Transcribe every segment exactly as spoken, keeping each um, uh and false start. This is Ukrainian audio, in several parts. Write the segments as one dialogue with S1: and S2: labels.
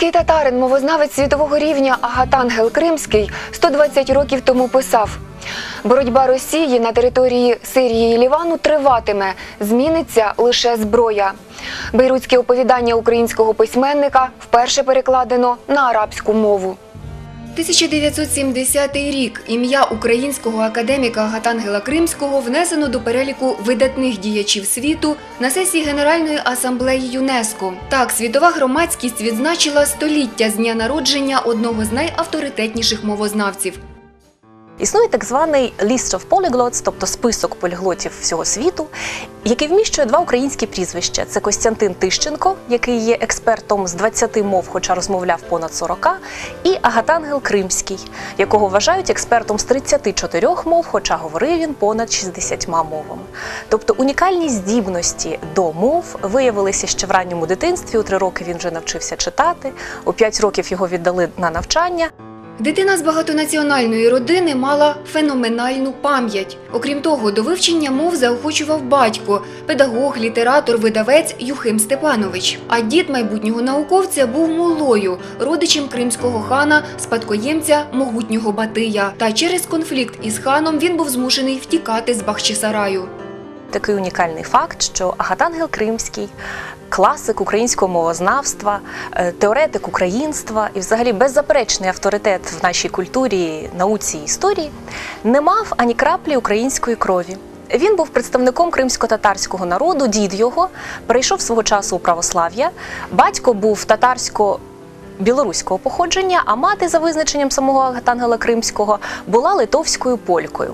S1: Кримський татарин, мовознавець світового рівня Агатангел Кримський сто двадцять років тому писав: «Боротьба Росії на території Сирії і Лівану триватиме, зміниться лише зброя». Бейрутське оповідання українського письменника вперше перекладено на арабську мову. тисяча дев'ятсот сімдесятий рік. Ім'я українського академіка Агатангела Кримського внесено до переліку видатних діячів світу на сесії Генеральної асамблеї ЮНЕСКО. Так, світова громадськість відзначила століття з дня народження одного з найавторитетніших мовознавців.
S2: Існує так званий «List of Polyglots», тобто список поліглотів всього світу, який вміщує два українські прізвища. Це Костянтин Тищенко, який є експертом з двадцяти мов, хоча розмовляв понад сорока, і Агатангел Кримський, якого вважають експертом з тридцяти чотирьох мов, хоча говорив він понад шістдесятьма мовами. Тобто унікальні здібності до мов виявилися ще в ранньому дитинстві. У три роки він вже навчився читати, у п'ять років його віддали на навчання.
S1: Дитина з багатонаціональної родини мала феноменальну пам'ять. Окрім того, до вивчення мов заохочував батько, педагог, літератор, видавець Юхим Степанович. А дід майбутнього науковця був муллою, родичем кримського хана, спадкоємця могутнього Батия. Та через конфлікт із ханом він був змушений втікати з Бахчисараю.
S2: Такий унікальний факт, що Агатангел Кримський – класик українського мовознавства, теоретик українства і взагалі беззаперечний авторитет в нашій культурі, науці і історії, не мав ані краплі української крові. Він був представником кримсько-татарського народу, дід його перейшов свого часу у православ'я, батько був татарсько-білоруського походження, а мати, за визначенням самого Агатангела Кримського, була литовською полькою.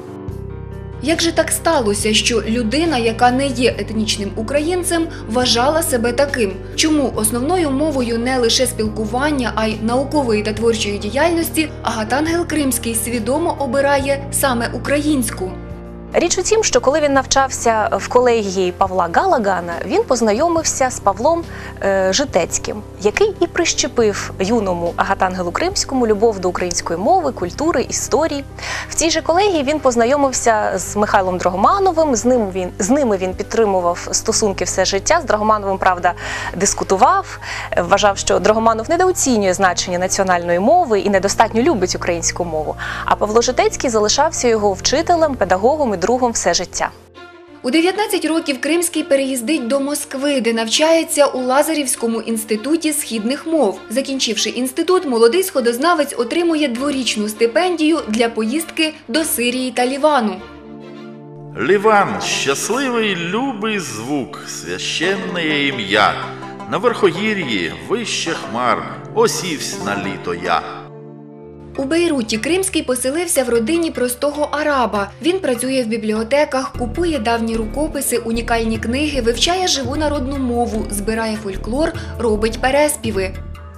S1: Як же так сталося, що людина, яка не є етнічним українцем, вважала себе таким? Чому основною мовою не лише спілкування, а й наукової та творчої діяльності Агатангел Кримський свідомо обирає саме українську?
S2: Річ у тім, що коли він навчався в колегії Павла Галагана, він познайомився з Павлом е, Житецьким, який і прищепив юному Агатангелу Кримському любов до української мови, культури, історії. В цій же колегії він познайомився з Михайлом Драгомановим, з, ним він, з ними він підтримував стосунки все життя. З Драгомановим, правда, дискутував, вважав, що Драгоманов недооцінює значення національної мови і недостатньо любить українську мову. А Павло Житецький залишався його вчителем, педагогом і другом все життя.
S1: У дев'ятнадцять років Кримський переїздить до Москви, де навчається у Лазарівському інституті східних мов. Закінчивши інститут, молодий сходознавець отримує дворічну стипендію для поїздки до Сирії та Лівану.
S3: Ліван – щасливий, любий звук, священне ім'я. На верхогір'ї, вище хмар, осівсь на літо я.
S1: У Бейруті Кримський поселився в родині простого араба. Він працює в бібліотеках, купує давні рукописи, унікальні книги, вивчає живу народну мову, збирає фольклор, робить переспіви.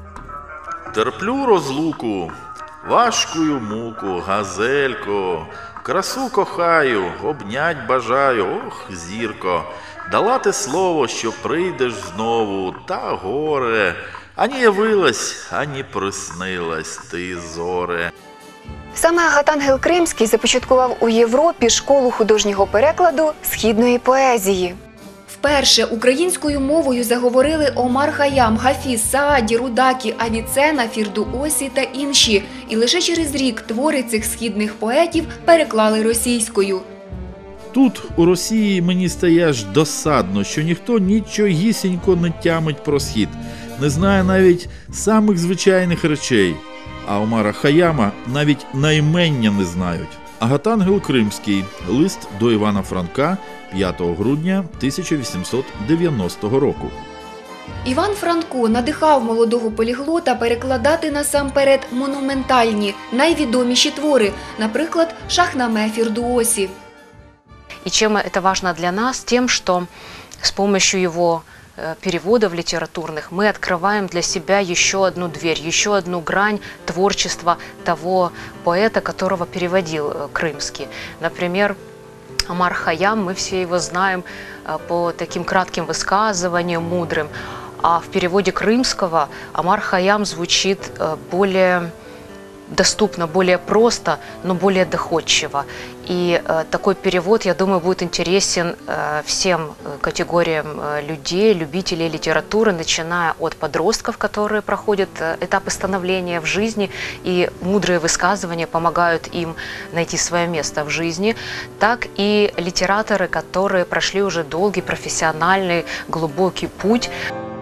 S3: Терплю розлуку, важкую муку, газелько, красу кохаю, обнять бажаю, ох, зірко, дала ти слово, що прийдеш знову, та горе. Ані явилась, ані приснилась ти, зоре.
S1: Саме Агатангел Кримський започаткував у Європі школу художнього перекладу східної поезії. Вперше українською мовою заговорили Омар Хаям, Гафіз, Сааді, Рудакі, Авіцена, Фірдуосі та інші. І лише через рік твори цих східних поетів переклали російською.
S4: Тут, у Росії, мені стає аж досадно, що ніхто нічогісінько не тямить про схід. Не знає навіть самих звичайних речей. А Омара Хаяма навіть наймення не знають. Агатангел Кримський. Лист до Івана Франка п'ятого грудня тисяча вісімсот дев'яностого року.
S1: Іван Франко надихав молодого поліглота перекладати насамперед монументальні, найвідоміші твори, наприклад, Шахнаме Фірдуосі.
S5: И чем это важно для нас? Тем, что с помощью его переводов литературных мы открываем для себя еще одну дверь, еще одну грань творчества того поэта, которого переводил Крымский. Например, Омар Хаям, мы все его знаем по таким кратким высказываниям, мудрым, а в переводе Крымского Омар Хаям звучит более доступно, более просто, но более доходчиво. И э, такой перевод, я думаю, будет интересен э, всем категориям э, людей, любителей литературы, начиная от подростков, которые проходят э, этапы становления в жизни, и мудрые высказывания помогают им найти свое место в жизни, так и литераторы, которые прошли уже долгий, профессиональный, глубокий путь.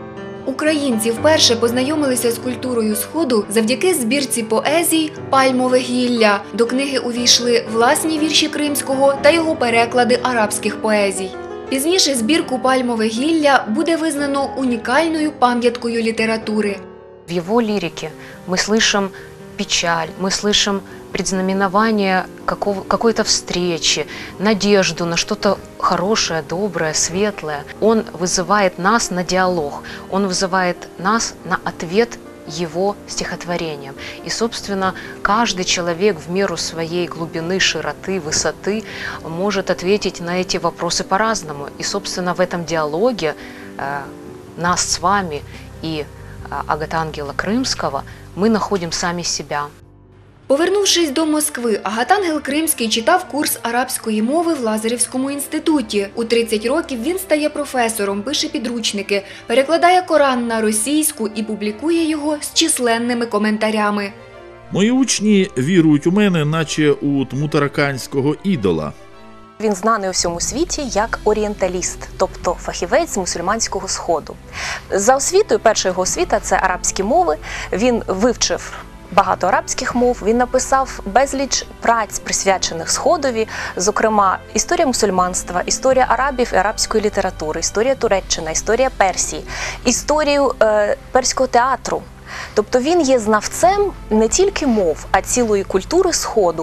S1: Українці вперше познайомилися з культурою Сходу завдяки збірці поезій «Пальмове гілля». До книги увійшли власні вірші Кримського та його переклади арабських поезій. Пізніше збірку «Пальмове гілля» буде визнано унікальною пам'яткою літератури.
S5: В его лирике мы слышим печаль, мы слышим предзнаменование какого, какой-то встречи, надежду на что-то хорошее, доброе, светлое. Он вызывает нас на диалог, он вызывает нас на ответ его стихотворением. И, собственно, каждый человек в меру своей глубины, широты, высоты может ответить на эти вопросы по-разному. И, собственно, в этом диалоге э, нас с вами и э, Агатангела Крымского мы находим сами себя.
S1: Повернувшись до Москви, Агатангел Кримський читав курс арабської мови в Лазаревському інституті. У тридцять років він стає професором, пише підручники, перекладає Коран на російську і публікує його з численними коментарями.
S4: Мої учні вірують у мене, наче у тмутараканського ідола.
S2: Він знаний у всьому світі як орієнталіст, тобто фахівець з мусульманського Сходу. За освітою, перша його освіта – це арабські мови. Він вивчив багато арабських мов, він написав безліч праць, присвячених Сходові, зокрема, історія мусульманства, історія арабів і арабської літератури, історія Туреччини, історія Персії, історію е, перського театру. Тобто він є знавцем не тільки мов, а цілої культури Сходу.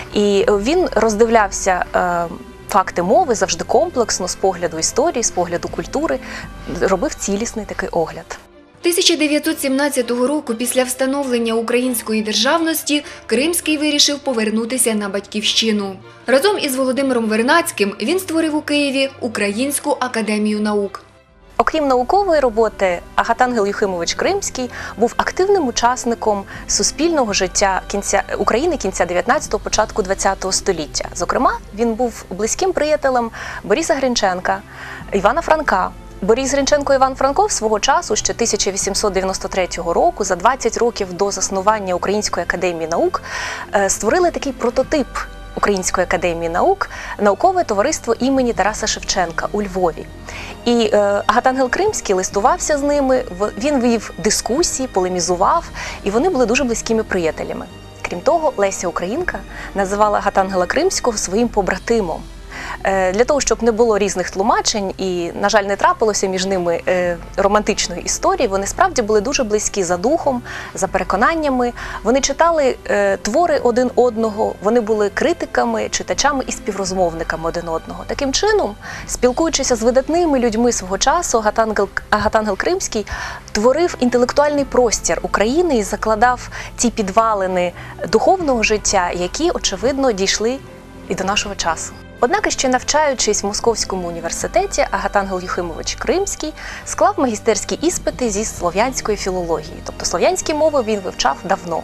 S2: І він роздивлявся е, факти мови завжди комплексно, з погляду історії, з погляду культури, робив цілісний такий огляд.
S1: тисяча дев'ятсот сімнадцятого року, після встановлення української державності, Кримський вирішив повернутися на батьківщину. Разом із Володимиром Вернадським він створив у Києві Українську академію наук.
S2: Окрім наукової роботи, Агатангел Юхимович Кримський був активним учасником суспільного життя кінця України кінця дев'ятнадцятого, початку двадцятого століття. Зокрема, він був близьким приятелем Бориса Гринченка, Івана Франка. Борис Гринченко і Іван Франко свого часу, ще тисяча вісімсот дев'яносто третього року, за двадцять років до заснування Української академії наук, створили такий прототип Української академії наук – наукове товариство імені Тараса Шевченка у Львові. І е, Агатангел Кримський листувався з ними, він вів дискусії, полемізував, і вони були дуже близькими приятелями. Крім того, Леся Українка називала Агатангела Кримського своїм побратимом. Для того, щоб не було різних тлумачень і, на жаль, не трапилося між ними романтичної історії, вони справді були дуже близькі за духом, за переконаннями. Вони читали твори один одного, вони були критиками, читачами і співрозмовниками один одного. Таким чином, спілкуючися з видатними людьми свого часу, Агатангел, Агатангел Кримський творив інтелектуальний простір України і закладав ті підвалини духовного життя, які, очевидно, дійшли і до нашого часу. Однак, ще навчаючись в Московському університеті, Агатангел Юхимович Кримський склав магістерські іспити зі слов'янської філології. Тобто слов'янські мови він вивчав давно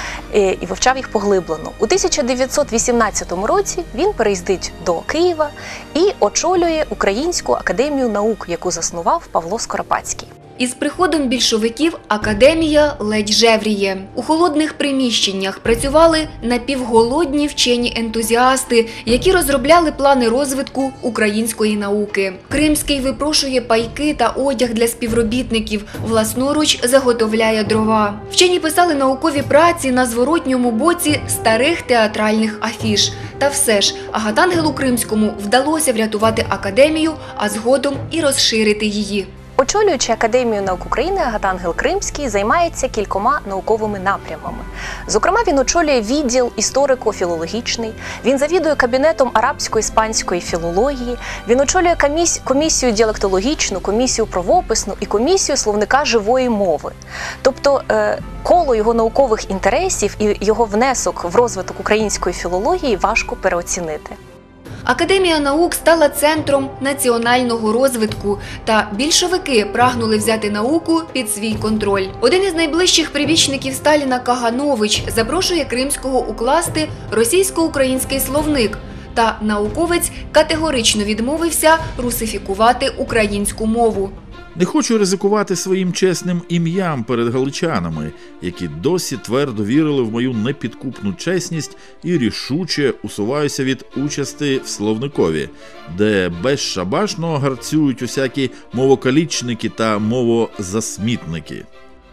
S2: і вивчав їх поглиблено. У тисяча дев'ятсот вісімнадцятому році він переїздить до Києва і очолює Українську академію наук, яку заснував Павло Скоропадський.
S1: Із приходом більшовиків академія ледь жевріє. У холодних приміщеннях працювали напівголодні вчені ентузіасти, які розробляли плани розвитку української науки. Кримський випрошує пайки та одяг для співробітників, власноруч заготовляє дрова. Вчені писали наукові праці на зворотньому боці старих театральних афіш. Та все ж Агатангелу Кримському вдалося врятувати академію, а згодом і розширити її.
S2: Очолюючи Академію наук України, Агатангел Кримський займається кількома науковими напрямами. Зокрема, він очолює відділ історико-філологічний, він завідує кабінетом арабсько-іспанської філології, він очолює комісію діалектологічну, комісію правописну і комісію словника живої мови. Тобто коло його наукових інтересів і його внесок в розвиток української філології важко переоцінити.
S1: Академія наук стала центром національного розвитку, та більшовики прагнули взяти науку під свій контроль. Один із найближчих прибічників Сталіна Каганович запрошує Кримського укласти російсько-український словник, та науковець категорично відмовився русифікувати українську мову.
S4: Не хочу ризикувати своїм чесним ім'ям перед галичанами, які досі твердо вірили в мою непідкупну чесність і рішуче усуваюся від участі в словникові, де безшабашно гарцюють усякі мовокалічники та мовозасмітники.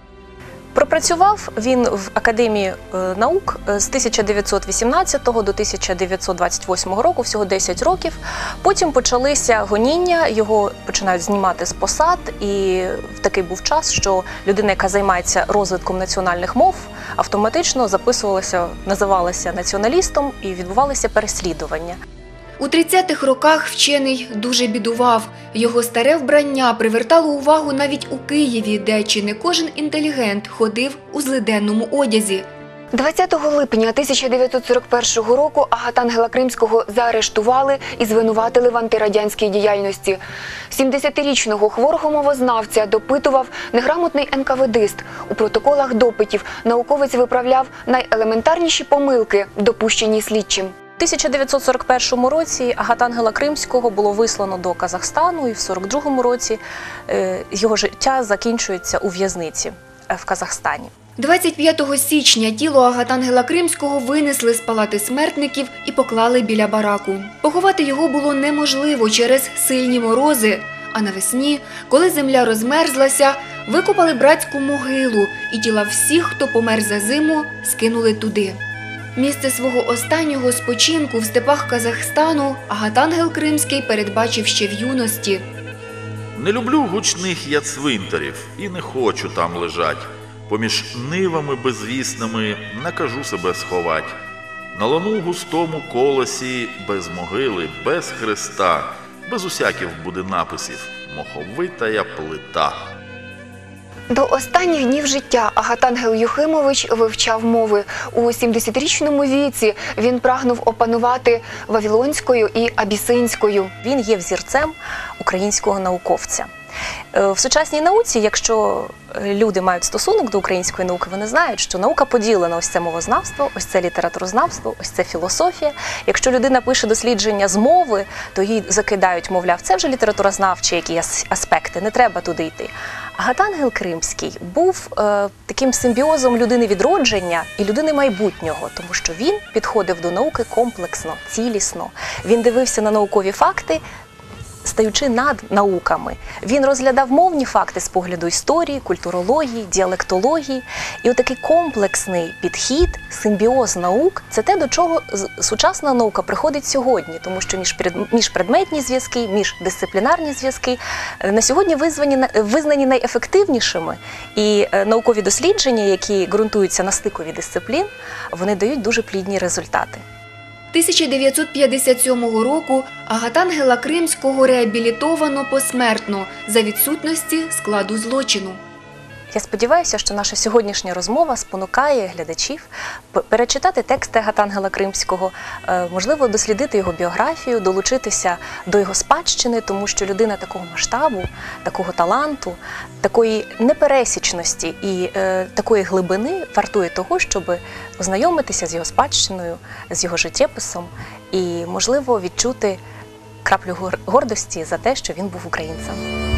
S2: Пропрацював він в Академії е, наук з тисяча дев'ятсот вісімнадцятого до тисяча дев'ятсот двадцять восьмого року, всього десять років. Потім почалися гоніння, його починають знімати з посад, і такий був час, що людина, яка займається розвитком національних мов, автоматично записувалася, називалася націоналістом, і відбувалися переслідування.
S1: У тридцятих роках вчений дуже бідував. Його старе вбрання привертало увагу навіть у Києві, де чи не кожен інтелігент ходив у злиденному одязі. двадцятого липня тисяча дев'ятсот сорок першого року Агатангела Кримського заарештували і звинуватили в антирадянській діяльності. сімдесятирічного хворого мовознавця допитував неграмотний ен ка ве дист. У протоколах допитів науковець виправляв найелементарніші помилки, допущені слідчим.
S2: У тисяча дев'ятсот сорок першому році Агатангела Кримського було вислано до Казахстану, і в сорок другому році його життя закінчується у в'язниці в Казахстані.
S1: двадцять п'ятого січня тіло Агатангела Кримського винесли з палати смертників і поклали біля бараку. Поховати його було неможливо через сильні морози, а навесні, коли земля розмерзлася, викопали братську могилу і тіла всіх, хто помер за зиму, скинули туди. Місце свого останнього спочинку в степах Казахстану Агатангел Кримський передбачив ще в юності.
S3: Не люблю гучних я цвинтарів і не хочу там лежать. Поміж нивами безвісними накажу себе сховать. На лану густому колесі, без могили, без хреста, без усяких буде написів, моховитая плита.
S1: До останніх днів життя Агатангел Юхимович вивчав мови. У сімдесятирічному віці він прагнув опанувати вавилонською і абісинською.
S2: Він є взірцем українського науковця. В сучасній науці, якщо люди мають стосунок до української науки, вони знають, що наука поділена: ось це мовознавство, ось це літературознавство, ось це філософія. Якщо людина пише дослідження з мови, то їй закидають, мовляв, це вже літературознавчі якісь аспекти, не треба туди йти. Агатангел Кримський був е, таким симбіозом людини відродження і людини майбутнього, тому що він підходив до науки комплексно, цілісно. Він дивився на наукові факти, стаючи над науками. Він розглядав мовні факти з погляду історії, культурології, діалектології. І отакий комплексний підхід, симбіоз наук – це те, до чого сучасна наука приходить сьогодні, тому що міжпредметні зв'язки, міждисциплінарні зв'язки на сьогодні визнані, визнані найефективнішими. І наукові дослідження, які ґрунтуються на стикові дисциплін, вони дають дуже плідні результати.
S1: тисяча дев'ятсот п'ятдесят сьомого року Агатангела Кримського реабілітовано посмертно за відсутності складу злочину.
S2: Я сподіваюся, що наша сьогоднішня розмова спонукає глядачів перечитати тексти Агатангела Кримського, можливо, дослідити його біографію, долучитися до його спадщини, тому що людина такого масштабу, такого таланту, такої непересічності і е, такої глибини вартує того, щоб ознайомитися з його спадщиною, з його життєписом і, можливо, відчути краплю гордості за те, що він був українцем.